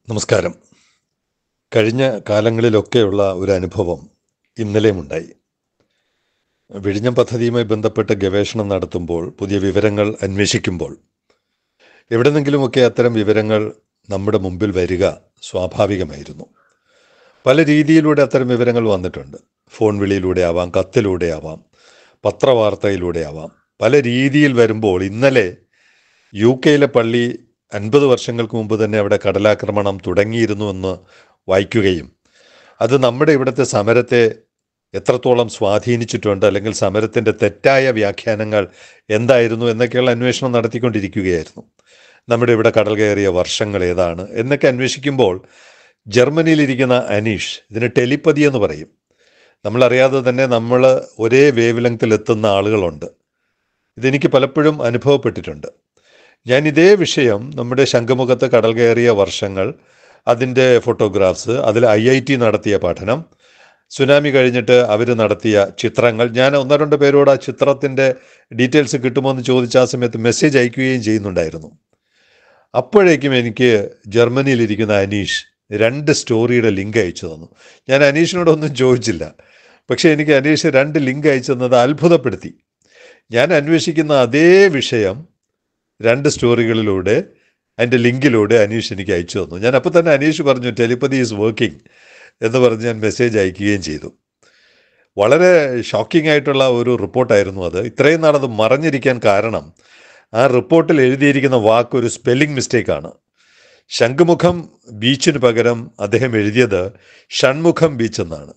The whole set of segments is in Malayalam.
നമസ്കാരം. കഴിഞ്ഞ കാലങ്ങളിലൊക്കെയുള്ള ഒരു അനുഭവം ഇന്നലെയുമുണ്ടായി. വിഴിഞ്ഞം പദ്ധതിയുമായി ബന്ധപ്പെട്ട് ഗവേഷണം നടത്തുമ്പോൾ, പുതിയ വിവരങ്ങൾ അന്വേഷിക്കുമ്പോൾ എവിടെന്നെങ്കിലുമൊക്കെ അത്തരം വിവരങ്ങൾ നമ്മുടെ മുമ്പിൽ വരിക സ്വാഭാവികമായിരുന്നു. പല രീതിയിലൂടെ അത്തരം വിവരങ്ങൾ വന്നിട്ടുണ്ട്. ഫോൺ വിളിയിലൂടെ ആവാം, കത്തിലൂടെ ആവാം, പത്രവാർത്തയിലൂടെ ആവാം. പല രീതിയിൽ വരുമ്പോൾ ഇന്നലെ UK പള്ളി 50 വർഷങ്ങൾക്ക് മുമ്പ് തന്നെ അവിടെ കടലാക്രമണം തുടങ്ങിയിരുന്നുവെന്ന് വായിക്കുകയും അത് നമ്മുടെ ഇവിടുത്തെ സമരത്തെ എത്രത്തോളം സ്വാധീനിച്ചിട്ടുണ്ട്, അല്ലെങ്കിൽ സമരത്തിൻ്റെ തെറ്റായ വ്യാഖ്യാനങ്ങൾ എന്തായിരുന്നു എന്നൊക്കെയുള്ള അന്വേഷണം നടത്തിക്കൊണ്ടിരിക്കുകയായിരുന്നു. നമ്മുടെ ഇവിടെ കടൽ കയറിയ വർഷങ്ങൾ ഏതാണ് എന്നൊക്കെ അന്വേഷിക്കുമ്പോൾ ജർമ്മനിയിലിരിക്കുന്ന അനീഷ്, ഇതിന് ടെലിപ്പതി എന്ന് പറയും, നമ്മളറിയാതെ തന്നെ നമ്മൾ ഒരേ വേവ് ലെങ്ത്തിൽ എത്തുന്ന ആളുകളുണ്ട്. ഇതെനിക്ക് പലപ്പോഴും അനുഭവപ്പെട്ടിട്ടുണ്ട്. ഞാൻ ഇതേ വിഷയം നമ്മുടെ ശംഖുമുഖത്ത് കടൽ കയറിയ വർഷങ്ങൾ, അതിൻ്റെ ഫോട്ടോഗ്രാഫ്സ്, അതിൽ IIT നടത്തിയ പഠനം, സുനാമി കഴിഞ്ഞിട്ട് അവർ നടത്തിയ ചിത്രങ്ങൾ, ഞാൻ ഒന്നോ രണ്ടോ പേരോട് ആ ചിത്രത്തിൻ്റെ ഡീറ്റെയിൽസ് കിട്ടുമോ എന്ന് ചോദിച്ച ആ സമയത്ത് മെസ്സേജ് അയക്കുകയും ചെയ്യുന്നുണ്ടായിരുന്നു. അപ്പോഴേക്കും എനിക്ക് ജർമ്മനിയിലിരിക്കുന്ന അനീഷ് 2 സ്റ്റോറിയുടെ ലിങ്ക് അയച്ചു തന്നു. ഞാൻ അനീഷിനോടൊന്നും ചോദിച്ചില്ല, പക്ഷേ എനിക്ക് അനീഷ് 2 ലിങ്ക് അയച്ചു തന്നത് അത്ഭുതപ്പെടുത്തി. ഞാൻ അന്വേഷിക്കുന്ന അതേ വിഷയം 2 സ്റ്റോറികളിലൂടെ, അതിൻ്റെ ലിങ്കിലൂടെ അനീഷ് എനിക്ക് അയച്ചു തന്നു. ഞാൻ അപ്പോൾ തന്നെ അനീഷ് പറഞ്ഞു ടെലിപ്പതി ഈസ് വർക്കിംഗ് എന്ന് പറഞ്ഞ് ഞാൻ മെസ്സേജ് അയക്കുകയും ചെയ്തു. വളരെ ഷോക്കിംഗ് ആയിട്ടുള്ള ഒരു റിപ്പോർട്ടായിരുന്നു അത്. ഇത്രയും നാളത് മറഞ്ഞിരിക്കാൻ കാരണം ആ റിപ്പോർട്ടിൽ എഴുതിയിരിക്കുന്ന വാക്ക് ഒരു സ്പെല്ലിംഗ് മിസ്റ്റേക്കാണ്. ശംഖുമുഖം ബീച്ചിന് പകരം അദ്ദേഹം എഴുതിയത് ഷൺമുഖം ബീച്ച് എന്നാണ്.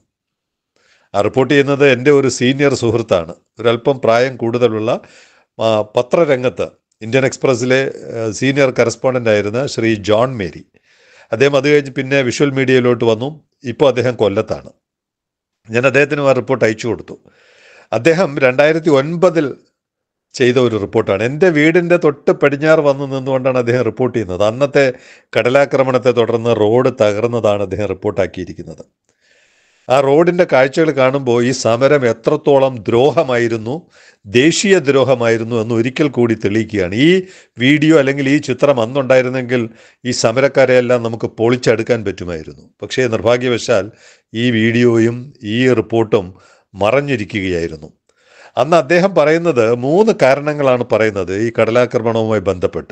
ആ റിപ്പോർട്ട് ചെയ്യുന്നത് എൻ്റെ ഒരു സീനിയർ സുഹൃത്താണ്, ഒരല്പം പ്രായം കൂടുതലുള്ള പത്രരംഗത്ത് ഇന്ത്യൻ എക്സ്പ്രസ്സിലെ സീനിയർ കറസ്പോണ്ടൻ്റ് ആയിരുന്ന ശ്രീ ജോൺ മേരി. അദ്ദേഹം അത് കഴിഞ്ഞ് പിന്നെ വിഷ്വൽ മീഡിയയിലോട്ട് വന്നു. ഇപ്പോൾ അദ്ദേഹം കൊല്ലത്താണ്. ഞാൻ അദ്ദേഹത്തിന് ആ റിപ്പോർട്ട് അയച്ചു കൊടുത്തു. അദ്ദേഹം 2009 ചെയ്ത ഒരു റിപ്പോർട്ടാണ്. എൻ്റെ വീടിൻ്റെ തൊട്ട് പടിഞ്ഞാറ് വന്ന് നിന്നുകൊണ്ടാണ് അദ്ദേഹം റിപ്പോർട്ട് ചെയ്യുന്നത്. അന്നത്തെ കടലാക്രമണത്തെ തുടർന്ന് റോഡ് തകർന്നതാണ് അദ്ദേഹം റിപ്പോർട്ടാക്കിയിരിക്കുന്നത്. ആ റോഡിൻ്റെ കാഴ്ചകൾ കാണുമ്പോൾ ഈ സമരം എത്രത്തോളം ദ്രോഹമായിരുന്നു, ദേശീയ ദ്രോഹമായിരുന്നു എന്ന് ഒരിക്കൽ കൂടി തെളിയിക്കുകയാണ്. ഈ വീഡിയോ അല്ലെങ്കിൽ ഈ ചിത്രം അന്നുണ്ടായിരുന്നെങ്കിൽ ഈ സമരക്കാരെയെല്ലാം നമുക്ക് പൊളിച്ചെടുക്കാൻ പറ്റുമായിരുന്നു. പക്ഷേ നിർഭാഗ്യവശാൽ ഈ വീഡിയോയും ഈ റിപ്പോർട്ടും മറഞ്ഞിരിക്കുകയായിരുന്നു. അന്ന് അദ്ദേഹം പറയുന്നത് 3 കാരണങ്ങളാണ് പറയുന്നത് ഈ കടലാക്രമണവുമായി ബന്ധപ്പെട്ട്.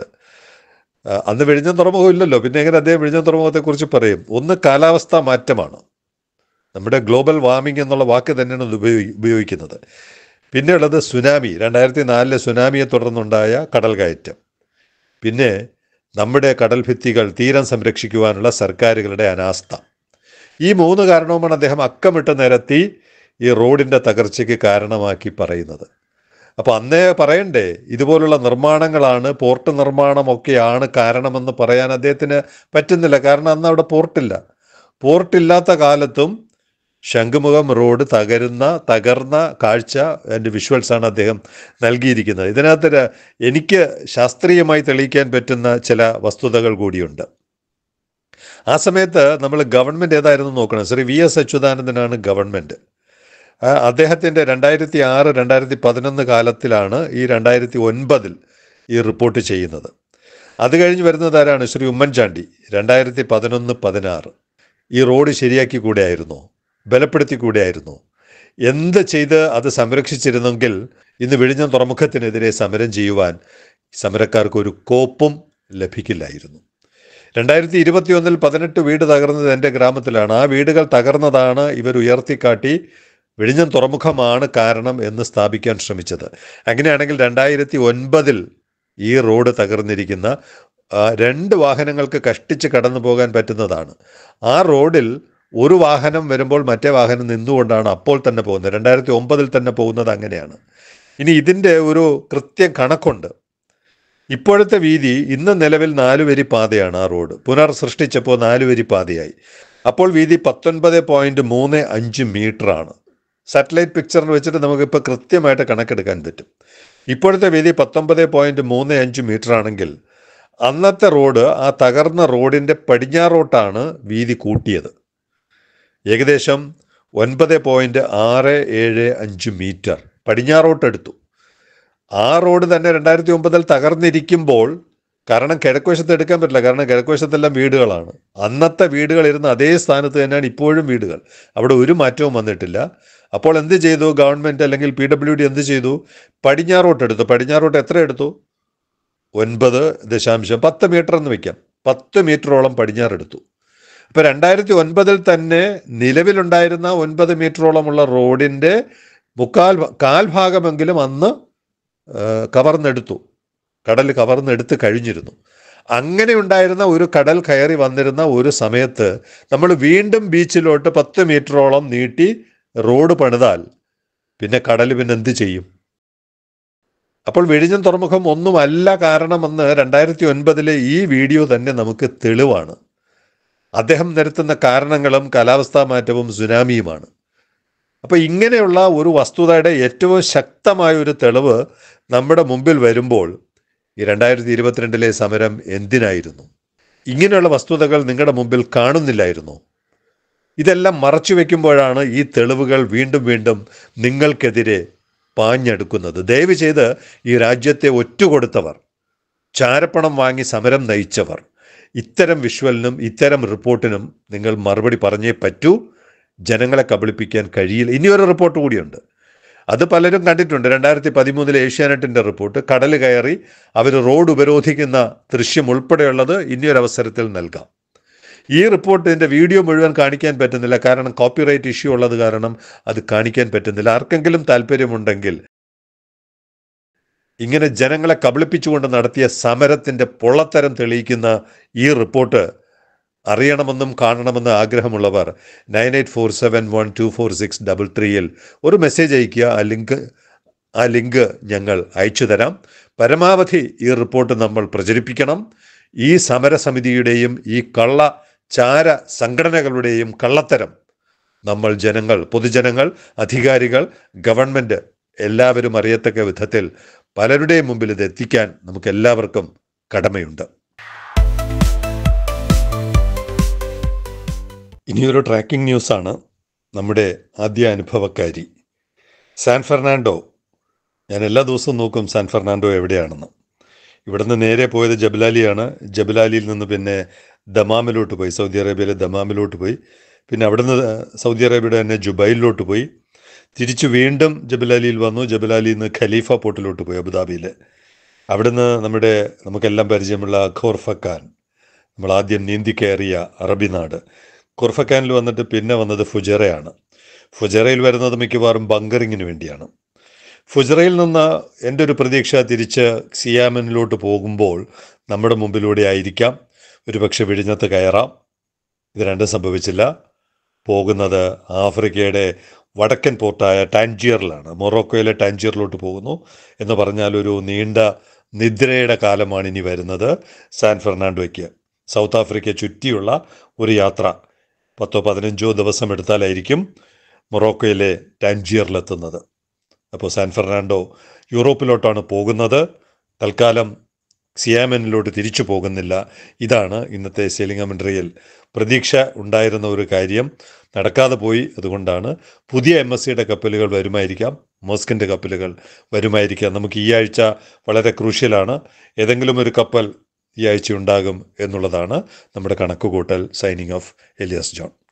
അന്ന് വിഴിഞ്ഞം തുറമുഖം ഇല്ലല്ലോ, പിന്നെ എങ്ങനെ അദ്ദേഹം വിഴിഞ്ഞം തുറമുഖത്തെക്കുറിച്ച് പറയും? ഒന്ന്, കാലാവസ്ഥാ മാറ്റമാണ്. നമ്മുടെ ഗ്ലോബൽ വാർമിംഗ് എന്നുള്ള വാക്ക് തന്നെയാണ് അത് ഉപയോഗിക്കുന്നത്. പിന്നെയുള്ളത് സുനാമി, 2004 സുനാമിയെ തുടർന്നുണ്ടായ കടൽ കയറ്റം. പിന്നെ നമ്മുടെ കടൽ ഭിത്തികൾ, തീരം സംരക്ഷിക്കുവാനുള്ള സർക്കാരുകളുടെ അനാസ്ഥ. ഈ 3 കാരണവുമാണ് അദ്ദേഹം അക്കമിട്ട് നിരത്തി ഈ റോഡിൻ്റെ തകർച്ചയ്ക്ക് കാരണമാക്കി പറയുന്നത്. അപ്പോൾ അന്നേ പറയണ്ടേ, ഇതുപോലുള്ള നിർമ്മാണങ്ങളാണ്, പോർട്ട് നിർമ്മാണമൊക്കെയാണ് കാരണമെന്ന് പറയാൻ അദ്ദേഹത്തിന് പറ്റുന്നില്ല. കാരണം അന്ന് അവിടെ പോർട്ടില്ലാത്ത കാലത്തും ശംഖുമുഖം റോഡ് തകർന്ന കാഴ്ച എൻ്റെ വിഷ്വൽസാണ് അദ്ദേഹം നൽകിയിരിക്കുന്നത്. ഇതിനകത്ത് എനിക്ക് ശാസ്ത്രീയമായി തെളിയിക്കാൻ പറ്റുന്ന ചില വസ്തുതകൾ കൂടിയുണ്ട്. ആ സമയത്ത് നമ്മൾ ഗവൺമെൻറ് ഏതായിരുന്നു നോക്കണം. ശ്രീ VS അച്യുതാനന്ദനാണ് ഗവൺമെൻറ്. അദ്ദേഹത്തിൻ്റെ 2006, 2011 കാലത്തിലാണ് ഈ 2009 ഈ റിപ്പോർട്ട് ചെയ്യുന്നത്. അത് കഴിഞ്ഞ് വരുന്നത് ആരാണ്? ശ്രീ ഉമ്മൻചാണ്ടി. 2011, 16 ഈ റോഡ് ശരിയാക്കി കൂടെയായിരുന്നോ, ബലപ്പെടുത്തി കൂടെയായിരുന്നു? എന്ത് ചെയ്ത് അത് സംരക്ഷിച്ചിരുന്നെങ്കിൽ ഇന്ന് വിഴിഞ്ഞം തുറമുഖത്തിനെതിരെ സമരം ചെയ്യുവാൻ സമരക്കാർക്ക് ഒരു കോപ്പും ലഭിക്കില്ലായിരുന്നു. 2021 18 വീട് തകർന്നത് എൻ്റെ ഗ്രാമത്തിലാണ്. ആ വീടുകൾ തകർന്നതാണ് ഇവർ ഉയർത്തിക്കാട്ടി വിഴിഞ്ഞം തുറമുഖമാണ് കാരണം എന്ന് സ്ഥാപിക്കാൻ ശ്രമിച്ചത്. അങ്ങനെയാണെങ്കിൽ 2009 ഈ റോഡ് തകർന്നിരിക്കുന്ന 2 വാഹനങ്ങൾക്ക് കഷ്ടിച്ച് കടന്നു പോകാൻ പറ്റുന്നതാണ്. ആ റോഡിൽ ഒരു വാഹനം വരുമ്പോൾ മറ്റേ വാഹനം നിന്നുകൊണ്ടാണ് അപ്പോൾ തന്നെ പോകുന്നത്. 2009 തന്നെ പോകുന്നത് അങ്ങനെയാണ്. ഇനി ഇതിൻ്റെ ഒരു കൃത്യം കണക്കുണ്ട്. ഇപ്പോഴത്തെ വീതി ഇന്ന് നിലവിൽ 4 വരി പാതയാണ്. ആ റോഡ് പുനർ സൃഷ്ടിച്ചപ്പോൾ 4 വരി പാതയായി. അപ്പോൾ വീതി 19.35 മീറ്ററാണ്. സാറ്റലൈറ്റ് പിക്ചറിൽ വെച്ചിട്ട് നമുക്കിപ്പോൾ കൃത്യമായിട്ട് കണക്കെടുക്കാൻ പറ്റും. ഇപ്പോഴത്തെ വീതി 19.35 മീറ്റർ ആണെങ്കിൽ അന്നത്തെ റോഡ്, ആ തകർന്ന റോഡിൻ്റെ പടിഞ്ഞാറോട്ടാണ് വീതി കൂട്ടിയത്. ഏകദേശം 9.675 മീറ്റർ പടിഞ്ഞാറോട്ടെടുത്തു. ആ റോഡ് തന്നെ 2009 തകർന്നിരിക്കുമ്പോൾ കാരണം കിഴക്കുവശത്ത് എടുക്കാൻ പറ്റില്ല, കാരണം കിഴക്കുവശത്തെല്ലാം വീടുകളാണ്. അന്നത്തെ വീടുകൾ ഇരുന്ന അതേ സ്ഥാനത്ത് തന്നെയാണ് ഇപ്പോഴും വീടുകൾ, അവിടെ ഒരു മാറ്റവും വന്നിട്ടില്ല. അപ്പോൾ എന്ത് ചെയ്തു ഗവൺമെൻറ് അല്ലെങ്കിൽ PWD എന്ത് ചെയ്തു? പടിഞ്ഞാറോട്ട് എടുത്തു. പടിഞ്ഞാറോട്ട് എത്ര എടുത്തു? 9.10 മീറ്റർ എന്ന് വയ്ക്കാം, 10 മീറ്ററോളം പടിഞ്ഞാറെടുത്തു. ഇപ്പോൾ 2009 തന്നെ നിലവിലുണ്ടായിരുന്ന 9 മീറ്ററോളമുള്ള റോഡിൻ്റെ കാൽഭാഗമെങ്കിലും അന്ന് കവർന്നെടുത്തു, കടൽ കവർന്നെടുത്ത് കഴിഞ്ഞിരുന്നു. അങ്ങനെ ഉണ്ടായിരുന്ന ഒരു കടൽ കയറി വന്നിരുന്ന ഒരു സമയത്ത് നമ്മൾ വീണ്ടും ബീച്ചിലോട്ട് 10 മീറ്ററോളം നീട്ടി റോഡ് പണിതാൽ പിന്നെ കടൽ പിന്നെ എന്ത് ചെയ്യും? അപ്പോൾ വിഴിഞ്ഞം തുറമുഖം ഒന്നുമല്ല കാരണമെന്ന് 2009 ഈ വീഡിയോ തന്നെ നമുക്ക് തെളിവാണ്. അദ്ദേഹം നിരത്തുന്ന കാരണങ്ങളും കാലാവസ്ഥാ മാറ്റവും സുനാമിയുമാണ്. അപ്പോൾ ഇങ്ങനെയുള്ള ഒരു വസ്തുതയുടെ ഏറ്റവും ശക്തമായ ഒരു തെളിവ് നമ്മുടെ മുമ്പിൽ വരുമ്പോൾ ഈ 2022 സമരം എന്തിനായിരുന്നു? ഇങ്ങനെയുള്ള വസ്തുതകൾ നിങ്ങളുടെ മുമ്പിൽ കാണുന്നില്ലായിരുന്നു? ഇതെല്ലാം മറച്ചു വയ്ക്കുമ്പോഴാണ് ഈ തെളിവുകൾ വീണ്ടും വീണ്ടും നിങ്ങൾക്കെതിരെ പാഞ്ഞെടുക്കുന്നത്. ദയവ് ചെയ്ത് ഈ രാജ്യത്തെ ഒറ്റുകൊടുത്തവർ, ചാരപ്പണം വാങ്ങി സമരം നയിച്ചവർ, ഇത്തരം വിഷ്വലിനും ഇത്തരം റിപ്പോർട്ടിനും നിങ്ങൾ മറുപടി പറഞ്ഞേ പറ്റൂ. ജനങ്ങളെ കബളിപ്പിക്കാൻ കഴിയില്ല. ഇനിയൊരു റിപ്പോർട്ട് കൂടിയുണ്ട്, അത് പലരും കണ്ടിട്ടുണ്ട്. 2013 ഏഷ്യാനെറ്റിൻ്റെ റിപ്പോർട്ട്, കടൽ കയറി അവർ റോഡ് ഉപരോധിക്കുന്ന ദൃശ്യം ഉൾപ്പെടെയുള്ളത് ഇനിയൊരു അവസരത്തിൽ നൽകാം. ഈ റിപ്പോർട്ടിൻ്റെ വീഡിയോ മുഴുവൻ കാണിക്കാൻ പറ്റുന്നില്ല, കാരണം കോപ്പിറൈറ്റ് ഇഷ്യൂ ഉള്ളത് കാരണം അത് കാണിക്കാൻ പറ്റുന്നില്ല. ആർക്കെങ്കിലും താല്പര്യമുണ്ടെങ്കിൽ ഇങ്ങനെ ജനങ്ങളെ കബളിപ്പിച്ചുകൊണ്ട് നടത്തിയ സമരത്തിൻ്റെ പൊള്ളത്തരം തെളിയിക്കുന്ന ഈ റിപ്പോർട്ട് അറിയണമെന്നും കാണണമെന്നും ആഗ്രഹമുള്ളവർ 9847124633 ഒരു മെസ്സേജ് അയയ്ക്കുക. ആ ലിങ്ക് ഞങ്ങൾ അയച്ചു തരാം. പരമാവധി ഈ റിപ്പോർട്ട് നമ്മൾ പ്രചരിപ്പിക്കണം. ഈ സമരസമിതിയുടെയും ഈ ചാര സംഘടനകളുടെയും കള്ളത്തരം നമ്മൾ പൊതുജനങ്ങൾ, അധികാരികൾ, ഗവൺമെൻറ് എല്ലാവരും അറിയത്തക്ക വിധത്തിൽ പലരുടെയും മുമ്പിൽ ഇത് എത്തിക്കാൻ നമുക്ക് എല്ലാവർക്കും കടമയുണ്ട്. ഇനിയൊരു ട്രാക്കിംഗ് ന്യൂസാണ്. നമ്മുടെ ആദ്യ അനുഭവക്കാരി സാൻ ഫെർണാണ്ടോ. ഞാൻ എല്ലാ ദിവസവും നോക്കും സാൻ ഫെർണാണ്ടോ എവിടെയാണെന്ന്. ഇവിടുന്ന് നേരെ പോയത് ജബലാലിയാണ്. ജബലാലിയിൽ നിന്ന് പിന്നെ ദമാമിലോട്ട് പോയി, സൗദി അറേബ്യയിലെ ദമാമിലോട്ട് പോയി. പിന്നെ അവിടുന്ന് സൗദി അറേബ്യയുടെ തന്നെ ജുബൈലിലോട്ട് പോയി. തിരിച്ച് വീണ്ടും ജബലാലിയിൽ വന്നു. ജബലാലിയിൽ നിന്ന് ഖലീഫ പോർട്ടിലോട്ട് പോയി, അബുദാബിയിൽ. അവിടുന്ന് നമുക്കെല്ലാം പരിചയമുള്ള ഖോർഫക്കാൻ, നമ്മൾ ആദ്യം നീന്തി കയറിയ അറബി നാട്. ഖോർഫക്കാനിൽ വന്നിട്ട് പിന്നെ വന്നത് ഫുജറയാണ്. ഫുജറയിൽ വരുന്നത് മിക്കവാറും ബങ്കറിങ്ങിന് വേണ്ടിയാണ്. ഫുജറയിൽ നിന്ന് എൻ്റെ ഒരു പ്രതീക്ഷ തിരിച്ച് സിയാമനിലോട്ട് പോകുമ്പോൾ നമ്മുടെ മുമ്പിലൂടെ ആയിരിക്കാം, ഒരുപക്ഷെ വിഴിഞ്ഞത്ത് കയറാം. ഇത് രണ്ടും സംഭവിച്ചില്ല. പോകുന്നത് ആഫ്രിക്കയുടെ വടക്കൻ പോർട്ടായ ടാൻജിയറിലാണ്, മൊറോക്കോയിലെ ടാൻജിയറിലോട്ട് പോകുന്നു. എന്ന് പറഞ്ഞാൽ ഒരു നീണ്ട നിദ്രയുടെ കാലമാണ് ഇനി വരുന്നത് സാൻ ഫെർണാണ്ടോയ്ക്ക്. സൗത്ത് ആഫ്രിക്ക ചുറ്റിയുള്ള ഒരു യാത്ര 10-15 ദിവസം എടുത്താലായിരിക്കും മൊറോക്കോയിലെ ടാൻജിയറിലെത്തുന്നത്. അപ്പോൾ സാൻ ഫെർണാണ്ടോ യൂറോപ്പിലോട്ടാണ് പോകുന്നത്. തൽക്കാലം സിയാമനിലോട്ട് തിരിച്ചു പോകുന്നില്ല. ഇതാണ് ഇന്നത്തെ സെയിലിംഗ് കമൻട്രിയിൽ പ്രതീക്ഷ ഉണ്ടായിരുന്ന ഒരു കാര്യം, നടക്കാതെ പോയി. അതുകൊണ്ടാണ് പുതിയ MSCയുടെ കപ്പലുകൾ വരുമായിരിക്കാം, മേഴ്സ്കിൻ്റെ കപ്പലുകൾ വരുമായിരിക്കാം. നമുക്ക് ഈ ആഴ്ച വളരെ ക്രൂഷ്യലാണ്. ഏതെങ്കിലും ഒരു കപ്പൽ ഈ ആഴ്ച ഉണ്ടാകും എന്നുള്ളതാണ് നമ്മുടെ കണക്കുകൂട്ടൽ. Signing off, Elias John.